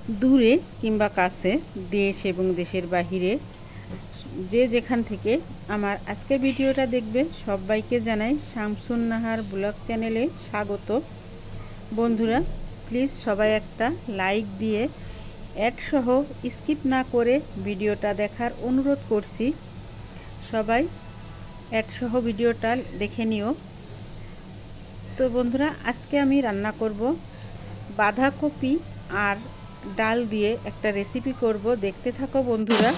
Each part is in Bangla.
দূরে কিংবা কাছে, দেশ এবং দেশের বাহিরে যে যেখান থেকে আমার আজকের ভিডিওটা দেখবে সবাইকে জানাই শামসুন নাহার ব্লগ চ্যানেলে স্বাগত। বন্ধুরা প্লিজ সবাই একটা লাইক দিয়ে অ্যাড সহ স্কিপ না করে ভিডিওটা দেখার অনুরোধ করছি। সবাই অ্যাড সহ ভিডিওটা দেখে নিও। তো বন্ধুরা আজকে আমি রান্না করব বাঁধাকপি আর ডাল দিয়ে একটা রেসিপি করব, দেখতে থাকো বন্ধুরা।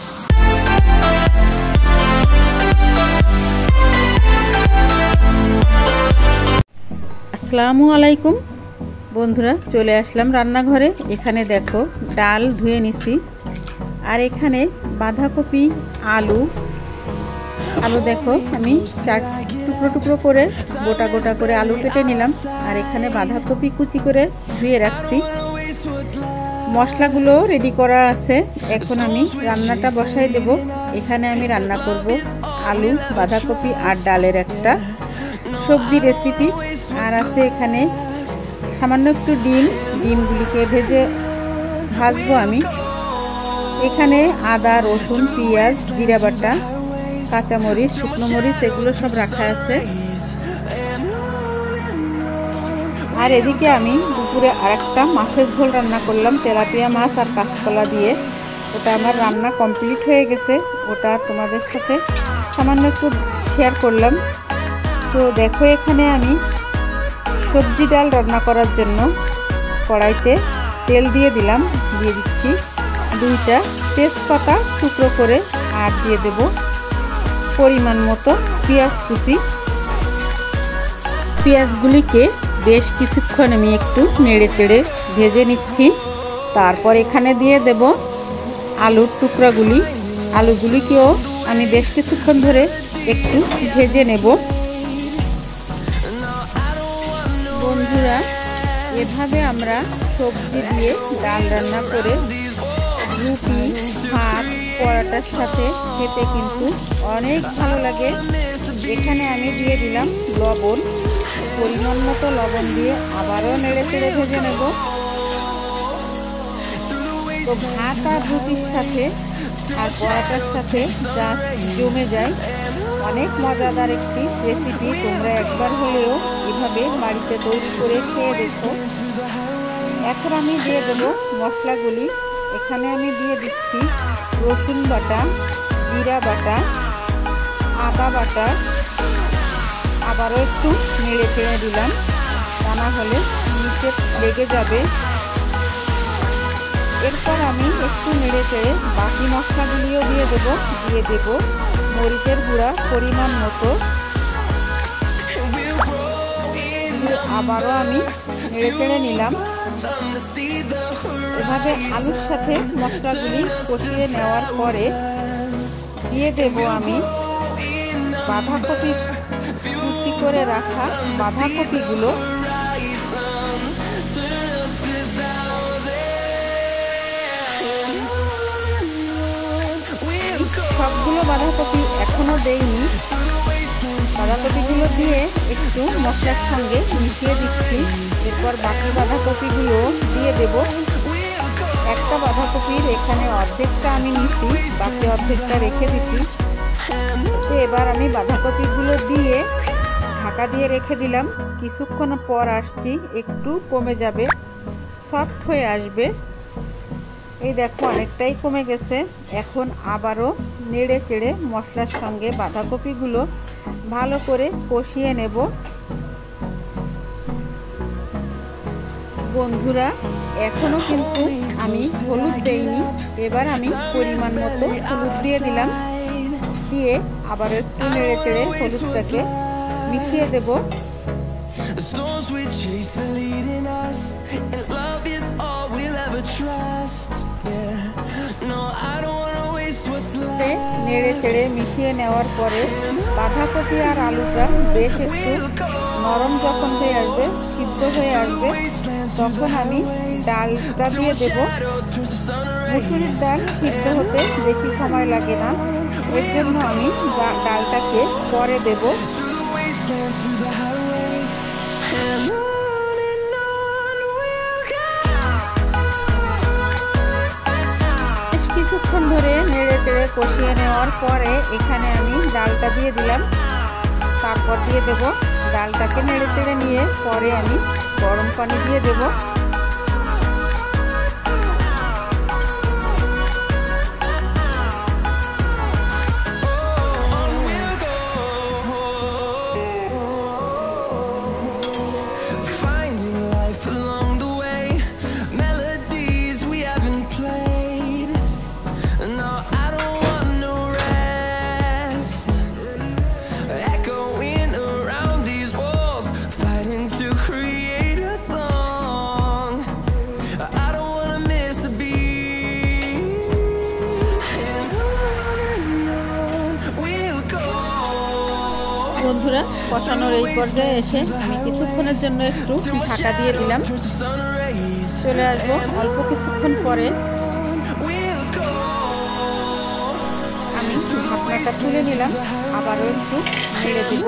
আসসালামু আলাইকুম বন্ধুরা, চলে আসলাম রান্নাঘরে। এখানে দেখো ডাল ধুয়ে নিছি, আর এখানে বাঁধাকপি আলু দেখো আমি চার টুকরো করে গোটা গোটা করে আলু কেটে নিলাম, আর এখানে বাঁধাকপি কুচি করে ধুয়ে রাখছি। মশলাগুলো রেডি করা আছে, এখন আমি রান্নাটা বসাই দেব। এখানে আমি রান্না করব আলু বাঁধাকপি আর ডালের একটা সবজি রেসিপি। আর আছে এখানে সামান্য একটু ডিমগুলিকে ভাজবো আমি। এখানে আদা রসুন পেঁয়াজ জিরা বাটা কাঁচামরিচ শুকনো মরিচ এগুলো সব রাখা আছে। আর এদিকে আমি দুপুরে আরেকটা মাছের ঝোল রান্না করলাম, তেলাপিয়া মাছ আর কাঁচকলা দিয়ে। ওটা আমার রান্না কমপ্লিট হয়ে গেছে, ওটা তোমাদের সাথে সামান্য একটু শেয়ার করলাম। তো দেখো এখানে আমি সবজি ডাল রান্না করার জন্য কড়াইতে তেল দিয়ে দিচ্ছি 2টা তেজপাতা টুকরো করে, আর দিয়ে দেব পরিমাণ মতো পেঁয়াজ কুচি। পেঁয়াজগুলিকে বেশ কিছুক্ষণ আমি একটু নেড়ে চেড়ে ভেজে নিচ্ছি। তারপর এখানে দিয়ে দেব আলুর টুকরাগুলি। আলুগুলিকেও আমি বেশ কিছুক্ষণ ধরে একটু ভেজে নেব। বন্ধুরা এভাবে আমরা সবজি দিয়ে ডাল রান্না করে রুটি ভাত পরোটার সাথে খেতে কিন্তু অনেক ভালো লাগে। এখানে আমি দিয়ে দিলাম লবণ, পরিমাণ মতো লবণ দিয়ে আবারও নেড়ে চেড়ে ভেজে নেব। তো ভাত আর রুটির সাথে আর পরোটার সাথে যা জমে যায়, অনেক মজাদার একটি রেসিপি। তোমরা একবার হলেও এভাবে বাড়িতে তৈরি করে খেয়ে দেখো। এখন আমি দিয়ে দেবো মশলাগুলি। এখানে আমি দিয়ে দিচ্ছি রসুন বাটা, জিরা বাটা, আদা বাটা। আবারও একটু নেড়ে চেড়ে দিলাম, তা না হলে নিচে লেগে যাবে। এরপর আমি একটু নেড়ে চেড়ে বাকি মশলাগুলিও দিয়ে দেব মরিচের গুঁড়া পরিমাণ মতো। আবারও আমি নেড়ে চেড়ে নিলাম। এভাবে আলুর সাথে মশলাগুলি কষিয়ে নেওয়ার পরে দিয়ে দেব আমি বাঁধাকপি কুচি করে রাখা বাঁধাকপিগুলো। সবগুলো বাঁধাকপি এখনো দেইনি। বাঁধাকপিগুলো দিয়ে একটু মশলার সঙ্গে মিশিয়ে দিচ্ছি। এরপর বাকি বাঁধাকপিগুলো দিয়ে দেব। একটা বাঁধাকপির এখানে অর্ধেকটা আমি নিচ্ছি, বাকি অর্ধেকটা রেখে দিচ্ছি। তো এবার আমি বাঁধাকপিগুলো দিয়ে ঢাকা দিয়ে রেখে দিলাম। কিছুক্ষণ পর আসছি, একটু কমে যাবে, সফট হয়ে আসবে। এই দেখো অনেকটাই কমে গেছে। এখন আবারও নেড়ে চেড়ে মশলার সঙ্গে বাঁধাকপিগুলো ভালো করে কষিয়ে নেব। বন্ধুরা এখনো কিন্তু আমি হলুদ দেইনি। এবার আমি পরিমাণ মতো হলুদ দিয়ে দিলাম, দিয়ে আবার একটু নেড়ে চেড়ে হলুদটাকে মিশিয়ে দেব। নেড়ে চেড়ে মিশিয়ে নেওয়ার পরে বাঁধাকপি আর আলুটা বেশ একটু নরম যখন হয়ে আসবে, সিদ্ধ হয়ে আসবে, তখন আমি ডালটা দিয়ে দেব। মুসুরির ডাল সিদ্ধ হতে বেশি সময় লাগে না, এর জন্য আমি ডালটাকে পরে দেব। অনেকক্ষণ ধরে নেড়ে চেড়ে কষিয়ে নেওয়ার পরে এখানে আমি ডালটা দিয়ে দিলাম। তারপর দিয়ে দেব ডালটাকে নেড়ে চেড়ে নিয়ে পরে আমি গরম পানি দিয়ে দেব। বন্ধুরা, কষানোর এই পর্যায়ে এসে আমি কিছুক্ষণের জন্য একটু ঢাকা দিয়ে দিলাম। চলে আসবো অল্প কিছুক্ষণ পরে। আমি ঢাকনাটা তুলে নিলাম, আবারও একটু নেড়ে দেব।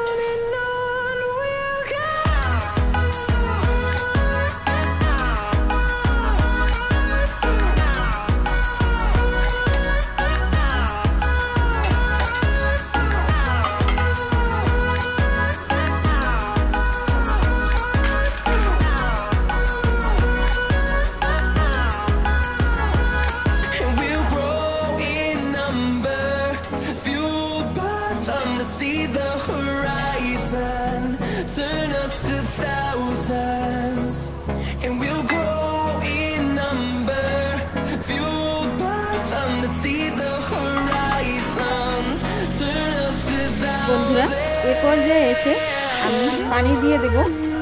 বন্ধুরা, এ পর্যায়ে এসে আমি পানি দিয়ে দেব।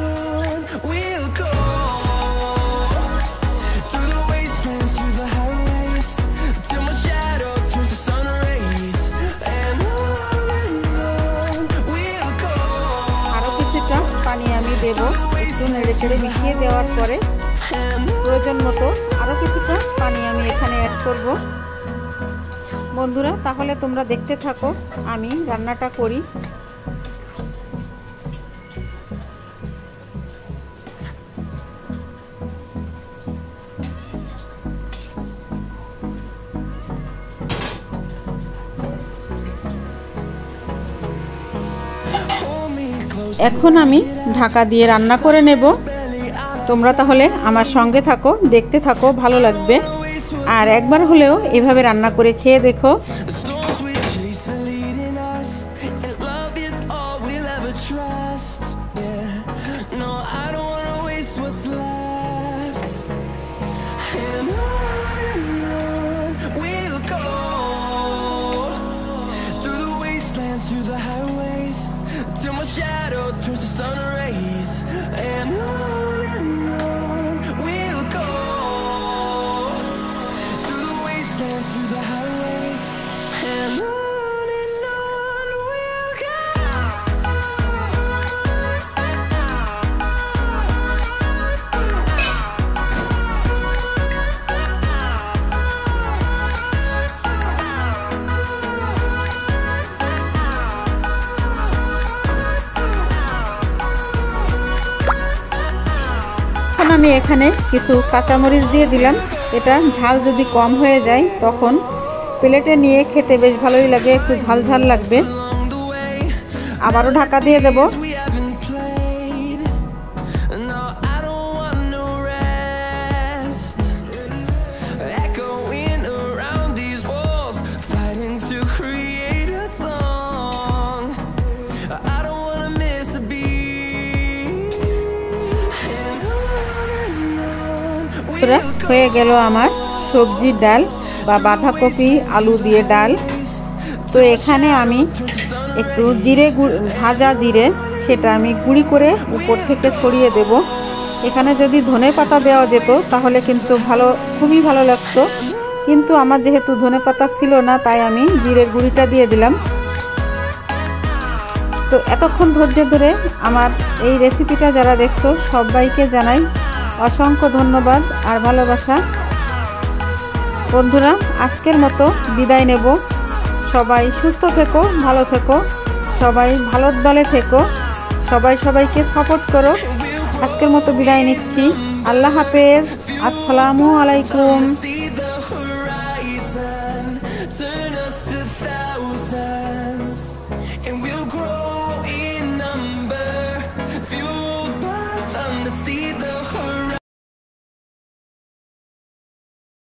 আরো কিছুটা পানি আমি দেব। একটু নেড়ে চেড়ে মিশিয়ে দেওয়ার পরে প্রয়োজন মতো আরো কিছুটা পানি আমি এখানে অ্যাড করব। বন্ধুরা, তাহলে তোমরা দেখতে থাকো আমি রান্নাটা করি। এখন আমি ঢাকা দিয়ে রান্না করে নেব। তোমরা তাহলে আমার সঙ্গে থাকো, দেখতে থাকো, ভালো লাগবে। আর একবার হলেও এভাবে রান্না করে খেয়ে দেখো। আমি এখানে কিছু কাঁচামরিচ দিয়ে দিলাম। এটা ঝাল যদি কম হয়ে যায় তখন প্লেটে নিয়ে খেতে বেশ ভালোই লাগে, একটু ঝাল ঝাল লাগবে। আবারও ঢাকা দিয়ে দেব। হয়ে গেল আমার সবজির ডাল বা বাঁধাকপি আলু দিয়ে ডাল। তো এখানে আমি একটু জিরে ভাজা জিরে সেটা আমি গুঁড়ি করে উপর থেকে ছড়িয়ে দেব। এখানে যদি ধনেপাতা দেওয়া যেত তাহলে কিন্তু খুবই ভালো লাগতো, কিন্তু আমার যেহেতু ধনেপাতা ছিল না তাই আমি জিরের গুঁড়িটা দিয়ে দিলাম। তো এতক্ষণ ধৈর্য ধরে আমার এই রেসিপিটা যারা দেখছো সবাইকে জানাই অসংখ্য ধন্যবাদ আর ভালোবাসা। বন্ধুরা, আজকের মতো বিদায় নেব। সবাই সুস্থ থেকো, ভালো থেকো, সবাই ভালোর দলে থেকো, সবাই সবাইকে সাপোর্ট করো। আজকের মতো বিদায় নিচ্ছি। আল্লাহ হাফেজ। আসসালামু আলাইকুম। turn us to thousands, and we'll grow in number, fueled by them to see the